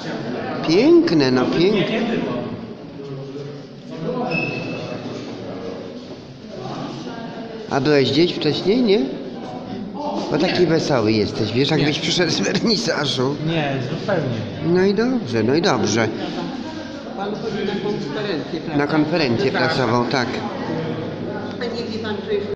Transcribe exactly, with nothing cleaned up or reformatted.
Piękne, no piękne. A byłeś gdzieś wcześniej, nie? Bo taki wesoły jesteś, wiesz, jakbyś przyszedł z wernisażu. Nie, zupełnie. No i dobrze, no i dobrze. Pan chodzi na konferencję, prawda? Na konferencję prasową, tak. A nie wie pan, że już